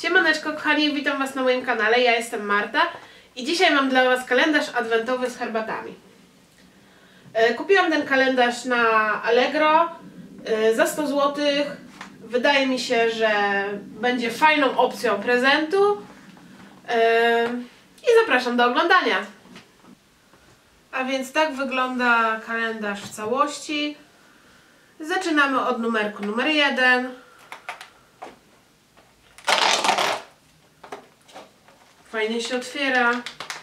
Siemaneczko kochani, witam Was na moim kanale, ja jestem Marta i dzisiaj mam dla Was kalendarz adwentowy z herbatami. Kupiłam ten kalendarz na Allegro za 100 zł. Wydaje mi się, że będzie fajną opcją prezentu i zapraszam do oglądania. A więc tak wygląda kalendarz w całości. Zaczynamy od numerku numer 1. Fajnie się otwiera.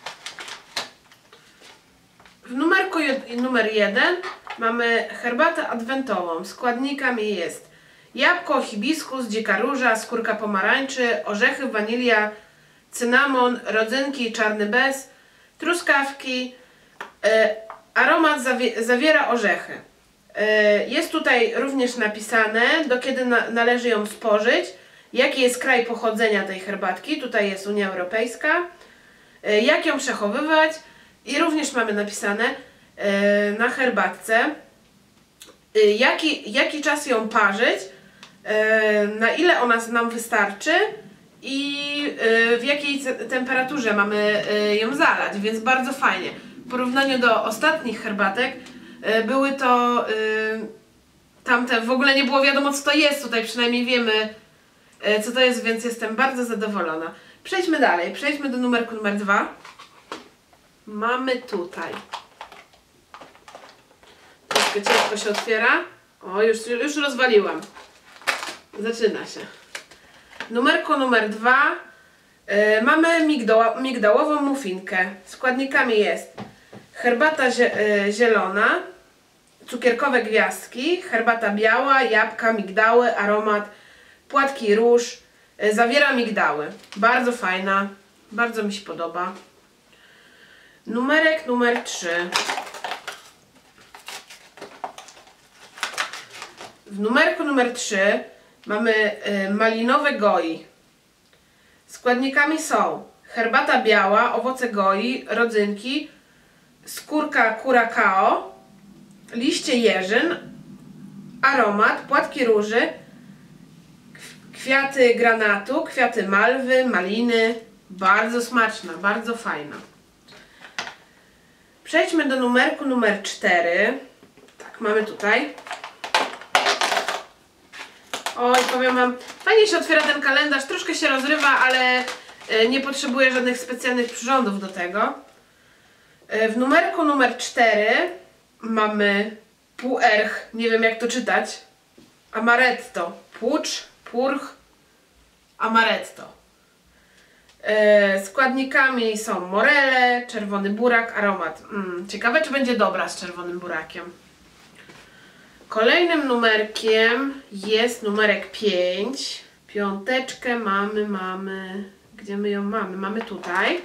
W numerku numer 1 mamy herbatę adwentową. Składnikami jest jabłko, hibiskus, dzika róża, skórka pomarańczy, orzechy, wanilia, cynamon, rodzynki, czarny bez, truskawki. Aromat zawiera orzechy. Jest tutaj również napisane, do kiedy należy ją spożyć, jaki jest kraj pochodzenia tej herbatki, tutaj jest Unia Europejska, jak ją przechowywać i również mamy napisane na herbatce, jaki czas ją parzyć, na ile ona nam wystarczy i w jakiej temperaturze mamy ją zalać, więc bardzo fajnie. W porównaniu do ostatnich herbatek były to tamte, w ogóle nie było wiadomo co to jest, tutaj przynajmniej wiemy co to jest, więc jestem bardzo zadowolona. Przejdźmy dalej, przejdźmy do numerku numer 2. Mamy tutaj. Troszkę ciężko się otwiera. O, już rozwaliłam. Zaczyna się. Numerku numer 2 mamy migdałową muffinkę. Składnikami jest herbata zielona, cukierkowe gwiazdki, herbata biała, jabłka, migdały, aromat, płatki róż, zawiera migdały. Bardzo fajna, bardzo mi się podoba. Numerek numer 3. W numerku numer 3 mamy malinowe goi. Składnikami są herbata biała, owoce goi, rodzynki, skórka curacao, liście jeżyn, aromat, płatki róży, kwiaty granatu, kwiaty malwy, maliny. Bardzo smaczna, bardzo fajna. Przejdźmy do numerku numer 4. Tak, mamy tutaj. Oj, powiem Wam, fajnie się otwiera ten kalendarz, troszkę się rozrywa, ale nie potrzebuję żadnych specjalnych przyrządów do tego. W numerku numer 4 mamy puerch, nie wiem jak to czytać, amaretto, płucz, purch, amaretto. Składnikami są morele, czerwony burak, aromat. Ciekawe czy będzie dobra z czerwonym burakiem. Kolejnym numerkiem jest numerek 5. Piąteczkę mamy. Gdzie my ją mamy? Mamy tutaj.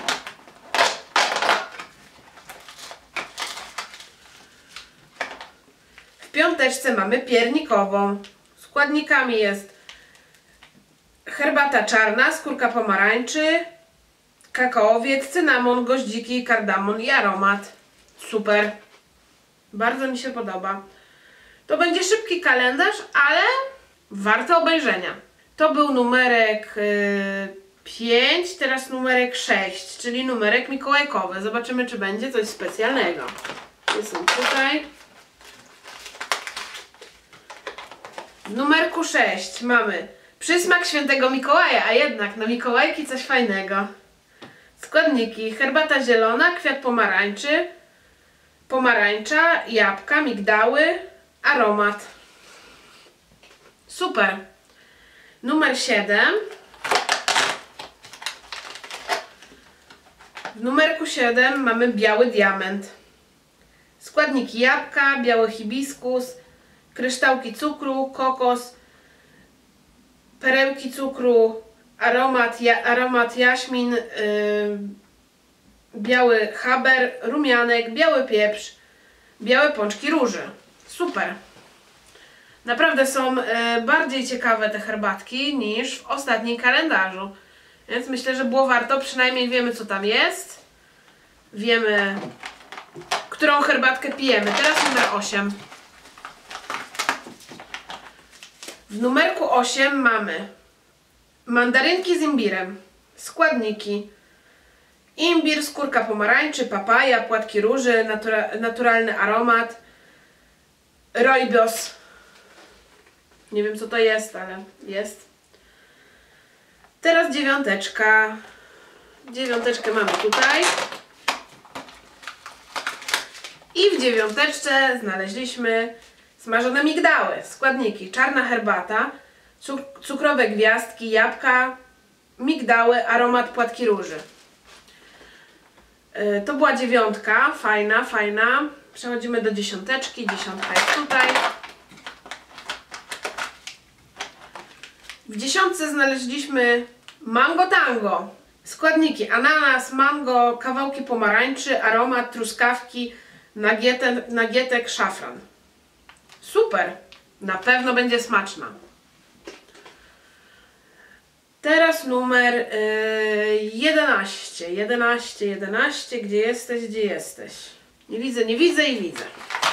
W piąteczce mamy piernikową. Składnikami jest herbata czarna, skórka pomarańczy, kakaowiec, cynamon, goździki, kardamon i aromat. Super. Bardzo mi się podoba. To będzie szybki kalendarz, ale warto obejrzenia. To był numerek 5, teraz numerek 6, czyli numerek mikołajkowy. Zobaczymy czy będzie coś specjalnego. Są tutaj. W numerku 6 mamy przysmak świętego Mikołaja, a jednak na Mikołajki coś fajnego. Składniki: herbata zielona, kwiat pomarańczy, pomarańcza, jabłka, migdały, aromat. Super. Numer 7. W numerku 7 mamy biały diament. Składniki: jabłka, biały hibiskus, kryształki cukru, kokos, perełki cukru, aromat jaśmin, biały haber, rumianek, biały pieprz, białe pączki róży. Super. Naprawdę są bardziej ciekawe te herbatki niż w ostatnim kalendarzu. Więc myślę, że było warto. Przynajmniej wiemy co tam jest. Wiemy, którą herbatkę pijemy. Teraz numer 8. W numerku 8 mamy Mandarynki z imbirem. Składniki: imbir, skórka pomarańczy, papaja, płatki róży, naturalny aromat, rooibos. Nie wiem co to jest, ale jest. Teraz dziewiąteczka. Dziewiąteczkę mamy tutaj. I w dziewiąteczce znaleźliśmy smażone migdały. Składniki: czarna herbata, cukrowe gwiazdki, jabłka, migdały, aromat, płatki róży. To była dziewiątka, fajna, fajna. Przechodzimy do dziesiąteczki. Dziesiątka jest tutaj. W dziesiątce znaleźliśmy mango tango. Składniki: ananas, mango, kawałki pomarańczy, aromat, truskawki, nagietek, szafran. Super! Na pewno będzie smaczna. Teraz numer 11. 11. Gdzie jesteś? Gdzie jesteś? Nie widzę, nie widzę i widzę.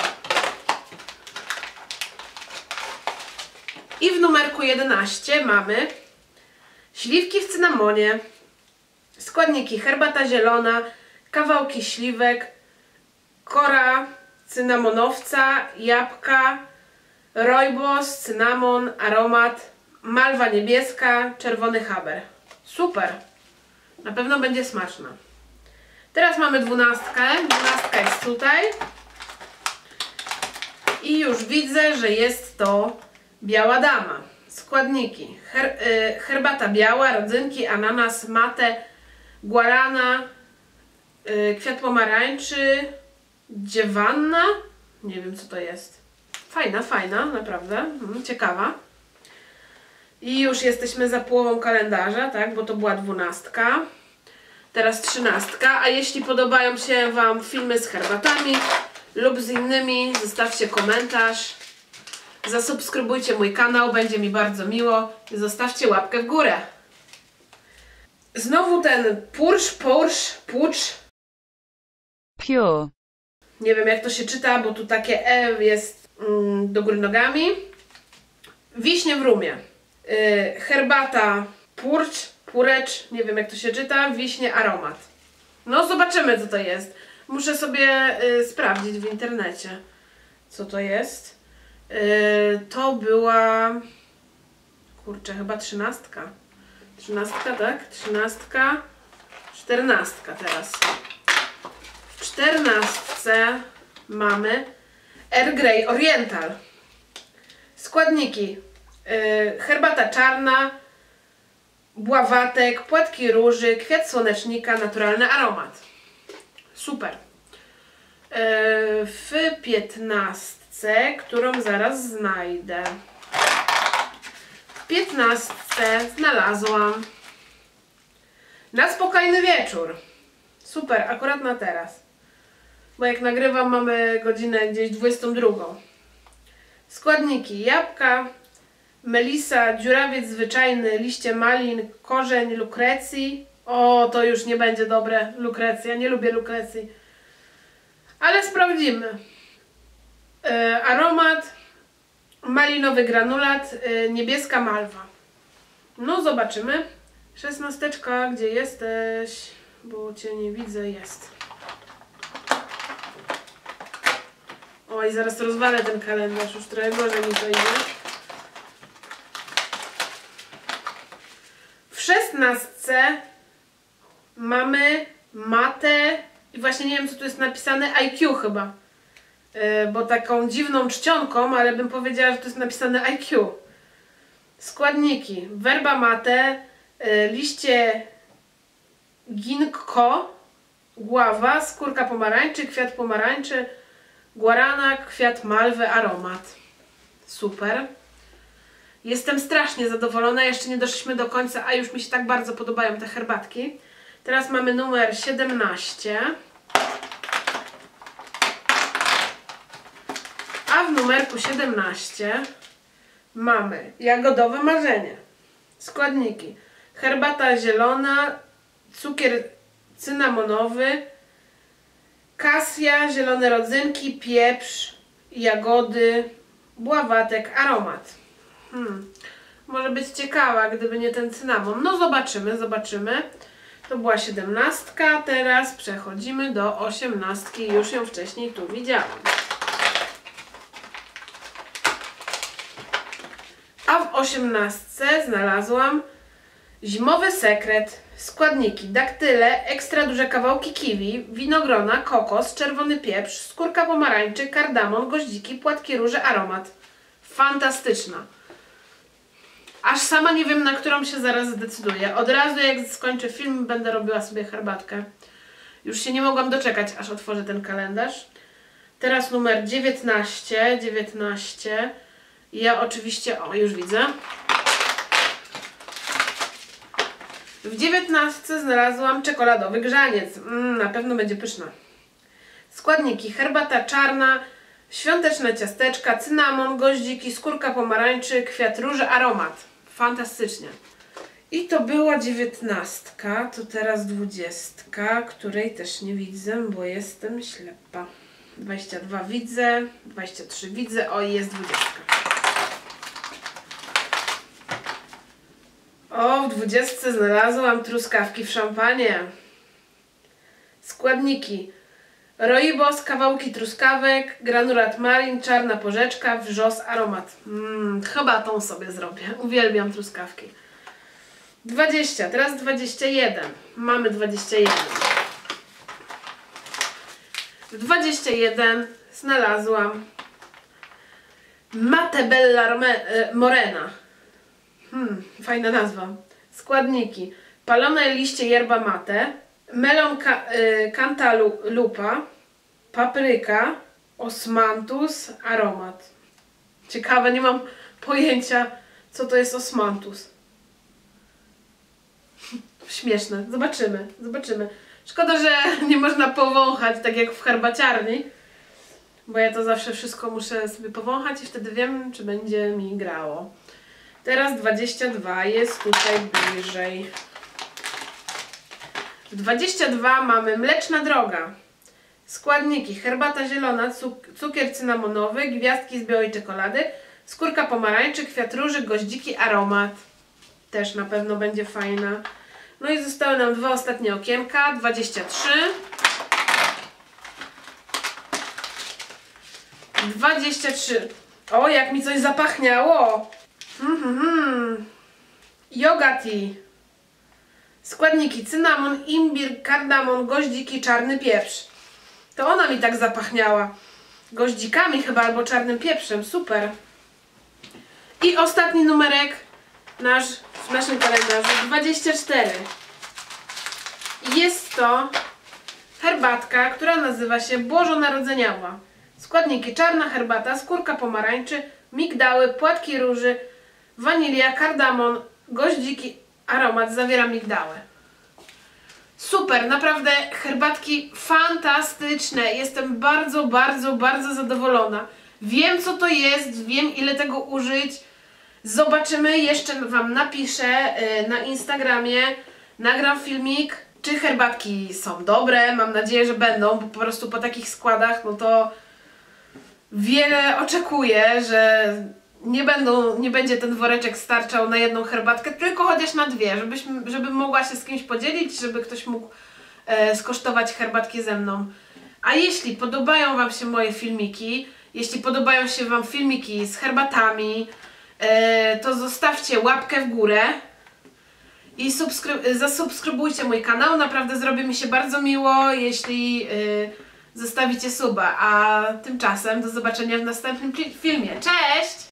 I w numerku 11 mamy śliwki w cynamonie. Składniki: herbata zielona, kawałki śliwek, kora cynamonowca, jabłka, rooibos, cynamon, aromat, malwa niebieska, czerwony haber. Super! Na pewno będzie smaczna. Teraz mamy 12. 12 jest tutaj. I już widzę, że jest to biała dama. Składniki: herbata biała, rodzynki, ananas, matę, guarana, kwiat pomarańczy, dziewanna. Nie wiem co to jest. Fajna, fajna, naprawdę. Ciekawa. I już jesteśmy za połową kalendarza, tak? Bo to była 12. Teraz 13. A jeśli podobają się Wam filmy z herbatami lub z innymi, zostawcie komentarz. Zasubskrybujcie mój kanał, będzie mi bardzo miło. I zostawcie łapkę w górę. Znowu ten purcz. Pure. Nie wiem jak to się czyta, bo tu takie E jest do góry nogami. Wiśnie w rumie. Herbata purecz, nie wiem jak to się czyta. Wiśnie aromat. No zobaczymy co to jest. Muszę sobie sprawdzić w internecie co to jest. To była... Kurczę, chyba 13. 13, tak? 13. 14 teraz. W 14 mamy Earl Grey Oriental. Składniki: herbata czarna, bławatek, płatki róży, kwiat słonecznika, naturalny aromat. Super. W 15, którą zaraz znajdę. W 15 znalazłam na spokojny wieczór. Super, akurat na teraz. Bo jak nagrywam, mamy godzinę gdzieś 22. Składniki: jabłka, melisa, dziurawiec zwyczajny, liście malin, korzeń lukrecji. O, to już nie będzie dobre, lukrecja. Nie lubię lukrecji. Ale sprawdzimy. Aromat, malinowy granulat, niebieska malwa. No zobaczymy. 16, gdzie jesteś? Bo Cię nie widzę, jest. Oj, zaraz rozwalę ten kalendarz, już trochę gorzej mi to idzie. W 16 mamy matę i właśnie nie wiem co tu jest napisane, IQ chyba. Bo taką dziwną czcionką, ale bym powiedziała, że to jest napisane IQ. Składniki: werba mate, liście ginkgo, gława, skórka pomarańczy, kwiat pomarańczy, guarana, kwiat malwy, aromat. Super. Jestem strasznie zadowolona, jeszcze nie doszliśmy do końca, a już mi się tak bardzo podobają te herbatki. Teraz mamy numer 17. A w numerku 17 mamy jagodowe marzenie. Składniki: herbata zielona, cukier cynamonowy, kasja, zielone rodzynki, pieprz, jagody, bławatek, aromat. może być ciekawa, gdyby nie ten cynamon. No zobaczymy, zobaczymy. To była 17, teraz przechodzimy do 18. Już ją wcześniej tu widziałam. A w 18 znalazłam zimowy sekret. Składniki: daktyle, ekstra duże kawałki kiwi, winogrona, kokos, czerwony pieprz, skórka pomarańczy, kardamon, goździki, płatki róży, aromat. Fantastyczna. Aż sama nie wiem, na którą się zaraz zdecyduję. Od razu jak skończę film, będę robiła sobie herbatkę. Już się nie mogłam doczekać, aż otworzę ten kalendarz. Teraz numer 19. 19. Ja oczywiście, o już widzę. W 19 znalazłam czekoladowy grzaniec. Na pewno będzie pyszna. Składniki: herbata czarna, świąteczne ciasteczka, cynamon, goździki, skórka pomarańczy, kwiat róży, aromat. Fantastycznie. I to była 19, to teraz 20, której też nie widzę, bo jestem ślepa. 22 widzę, 23 widzę, o i jest 20. O, w 20 znalazłam truskawki w szampanie. Składniki: rooibos, kawałki truskawek, granulat malin, czarna porzeczka, wrzos, aromat. Chyba tą sobie zrobię. Uwielbiam truskawki. 20, teraz 21. Mamy 21. W 21 znalazłam Mate Bella Morena. Fajna nazwa. Składniki: palone liście yerba mate, melon cantalupa, papryka, osmanthus, aromat. Ciekawe, nie mam pojęcia, co to jest osmanthus. Śmieszne. Zobaczymy, zobaczymy. Szkoda, że nie można powąchać, tak jak w herbaciarni, bo ja to zawsze wszystko muszę sobie powąchać i wtedy wiem, czy będzie mi grało. Teraz 22 jest tutaj bliżej. W 22 mamy mleczna droga. Składniki: herbata zielona, cukier cynamonowy, gwiazdki z białej czekolady, skórka pomarańczy, kwiat róży, goździki, aromat. Też na pewno będzie fajna. No i zostały nam dwa ostatnie okienka. 23. 23. O, jak mi coś zapachniało. Yoga tea. Składniki: cynamon, imbir, kardamon, goździki, czarny pieprz. To ona mi tak zapachniała. Goździkami chyba albo czarnym pieprzem. Super. I ostatni numerek w naszym kalendarzu. 24. Jest to herbatka, która nazywa się bożonarodzeniowa. Składniki: czarna herbata, skórka pomarańczy, migdały, płatki róży, wanilia, kardamon, goździki, aromat, zawiera migdały. Super, naprawdę herbatki fantastyczne. Jestem bardzo, bardzo, bardzo zadowolona. Wiem, co to jest, wiem, ile tego użyć. Zobaczymy, jeszcze Wam napiszę na Instagramie, nagram filmik, czy herbatki są dobre. Mam nadzieję, że będą, bo po prostu po takich składach, no to wiele oczekuję, że nie będzie ten woreczek starczał na jedną herbatkę, tylko chociaż na dwie, żebym mogła się z kimś podzielić, żeby ktoś mógł skosztować herbatki ze mną. A jeśli podobają Wam się moje filmiki, jeśli podobają się Wam filmiki z herbatami, to zostawcie łapkę w górę i zasubskrybujcie mój kanał. Naprawdę zrobi mi się bardzo miło, jeśli zostawicie suba. A tymczasem do zobaczenia w następnym filmie. Cześć!